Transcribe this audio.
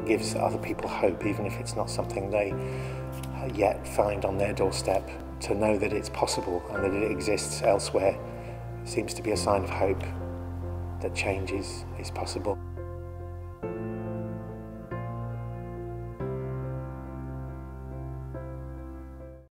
gives other people hope, even if it's not something they yet find on their doorstep. To know that it's possible and that it exists elsewhere seems to be a sign of hope that change is possible.